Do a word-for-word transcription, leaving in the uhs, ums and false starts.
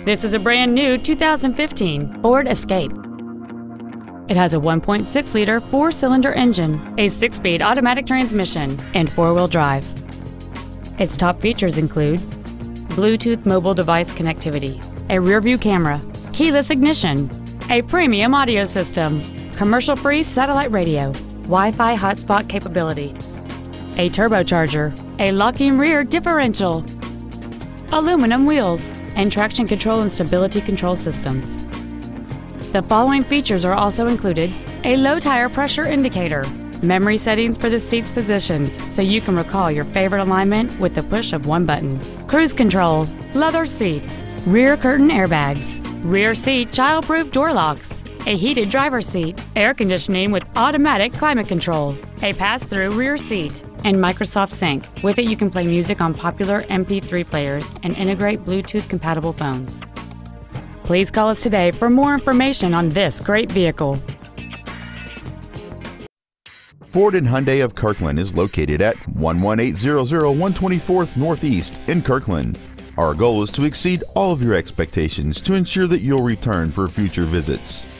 This is a brand new two thousand fifteen Ford Escape. It has a one point six liter four-cylinder engine, a six-speed automatic transmission, and four-wheel drive. Its top features include Bluetooth mobile device connectivity, a rear-view camera, keyless ignition, a premium audio system, commercial-free satellite radio, Wi-Fi hotspot capability, a turbocharger, a locking rear differential, aluminum wheels, and traction control and stability control systems. The following features are also included: a low tire pressure indicator, memory settings for the seat's positions so you can recall your favorite alignment with the push of one button, cruise control, leather seats, rear curtain airbags, rear seat child-proof door locks, a heated driver's seat, air conditioning with automatic climate control, a pass-through rear seat, and Microsoft Sync. With it, you can play music on popular M P three players and integrate Bluetooth-compatible phones. Please call us today for more information on this great vehicle. Ford and Hyundai of Kirkland is located at one one eight zero zero one twenty-fourth Northeast in Kirkland. Our goal is to exceed all of your expectations to ensure that you'll return for future visits.